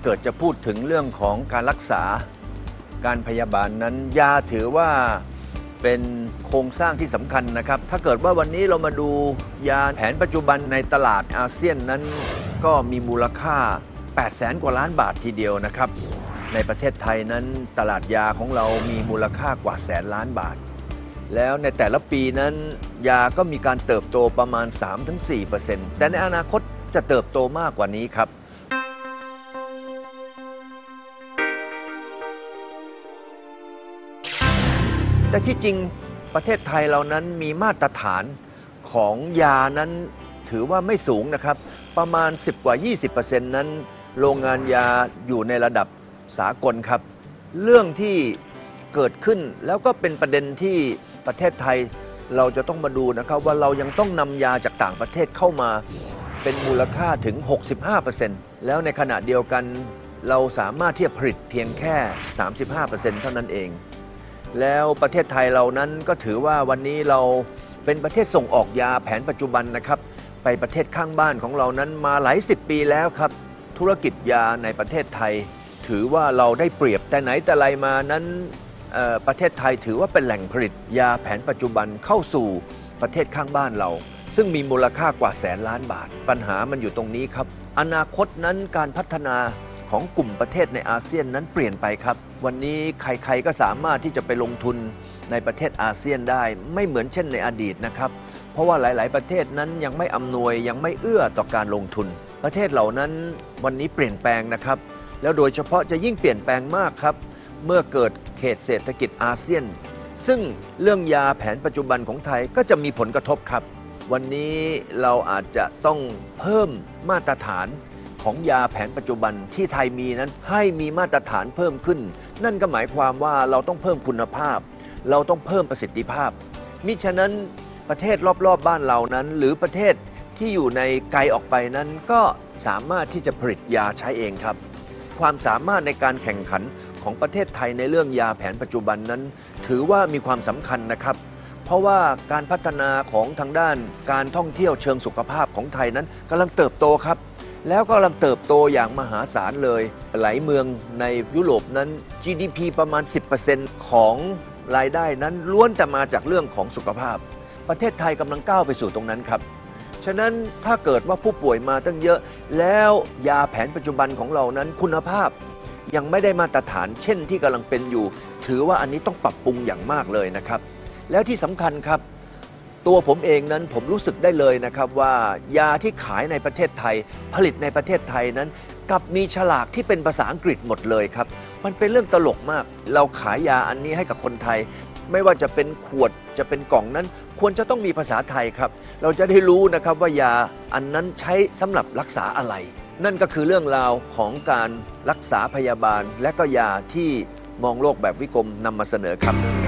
เกิดจะพูดถึงเรื่องของการรักษาการพยาบาลนั้นยาถือว่าเป็นโครงสร้างที่สำคัญนะครับถ้าเกิดว่าวันนี้เรามาดูยาแผนปัจจุบันในตลาดอาเซียนนั้นก็มีมูลค่า 800,000 กว่าล้านบาททีเดียวนะครับในประเทศไทยนั้นตลาดยาของเรามีมูลค่ากว่าแสนล้านบาทแล้วในแต่ละปีนั้นยาก็มีการเติบโตประมาณ 3-4% แต่ในอนาคตจะเติบโตมากกว่านี้ครับแต่ที่จริงประเทศไทยเรานั้นมีมาตรฐานของยานั้นถือว่าไม่สูงนะครับประมาณ10 กว่า 20% นั้นโรงงานยาอยู่ในระดับสากลครับเรื่องที่เกิดขึ้นแล้วก็เป็นประเด็นที่ประเทศไทยเราจะต้องมาดูนะครับว่าเรายังต้องนำยาจากต่างประเทศเข้ามาเป็นมูลค่าถึง 65% แล้วในขณะเดียวกันเราสามารถที่จะผลิตเพียงแค่ 35% เท่านั้นเองแล้วประเทศไทยเรานั้นก็ถือว่าวันนี้เราเป็นประเทศส่งออกยาแผนปัจจุบันนะครับไปประเทศข้างบ้านของเรานั้นมาหลาย10 ปีแล้วครับธุรกิจยาในประเทศไทยถือว่าเราได้เปรียบแต่ไหนแต่ไรมานั้นประเทศไทยถือว่าเป็นแหล่งผลิตยาแผนปัจจุบันเข้าสู่ประเทศข้างบ้านเราซึ่งมีมูลค่ากว่าแสนล้านบาทปัญหามันอยู่ตรงนี้ครับอนาคตนั้นการพัฒนาของกลุ่มประเทศในอาเซียนนั้นเปลี่ยนไปครับวันนี้ใครๆก็สามารถที่จะไปลงทุนในประเทศอาเซียนได้ไม่เหมือนเช่นในอดีตนะครับเพราะว่าหลายๆประเทศนั้นยังไม่อำนวยยังไม่เอื้อต่อการลงทุนประเทศเหล่านั้นวันนี้เปลี่ยนแปลงนะครับแล้วโดยเฉพาะจะยิ่งเปลี่ยนแปลงมากครับเมื่อเกิดเขตเศรษฐกิจอาเซียนซึ่งเรื่องยาแผนปัจจุบันของไทยก็จะมีผลกระทบครับวันนี้เราอาจจะต้องเพิ่มมาตรฐานของยาแผนปัจจุบันที่ไทยมีนั้นให้มีมาตรฐานเพิ่มขึ้นนั่นก็หมายความว่าเราต้องเพิ่มคุณภาพเราต้องเพิ่มประสิทธิภาพมิฉะนั้นประเทศรอบๆบ้านเรานั้นหรือประเทศที่อยู่ในไกลออกไปนั้นก็สามารถที่จะผลิตยาใช้เองครับความสามารถในการแข่งขันของประเทศไทยในเรื่องยาแผนปัจจุบันนั้นถือว่ามีความสำคัญนะครับเพราะว่าการพัฒนาของทางด้านการท่องเที่ยวเชิงสุขภาพของไทยนั้นกำลังเติบโตครับแล้วก็กำลังเติบโตอย่างมหาศาลเลยหลายเมืองในยุโรปนั้น GDP ประมาณ 10% ของรายได้นั้นล้วนแต่มาจากเรื่องของสุขภาพประเทศไทยกำลังก้าวไปสู่ตรงนั้นครับฉะนั้นถ้าเกิดว่าผู้ป่วยมาตั้งเยอะแล้วยาแผนปัจจุบันของเรานั้นคุณภาพยังไม่ได้มาตรฐานเช่นที่กำลังเป็นอยู่ถือว่าอันนี้ต้องปรับปรุงอย่างมากเลยนะครับแล้วที่สำคัญครับตัวผมเองนั้นผมรู้สึกได้เลยนะครับว่ายาที่ขายในประเทศไทยผลิตในประเทศไทยนั้นกับมีฉลากที่เป็นภาษาอังกฤษหมดเลยครับมันเป็นเรื่องตลกมากเราขายยาอันนี้ให้กับคนไทยไม่ว่าจะเป็นขวดจะเป็นกล่องนั้นควรจะต้องมีภาษาไทยครับเราจะได้รู้นะครับว่ายาอันนั้นใช้สำหรับรักษาอะไรนั่นก็คือเรื่องราวของการรักษาพยาบาลและก็ยาที่มองโลกแบบวิกรมนำมาเสนอครับ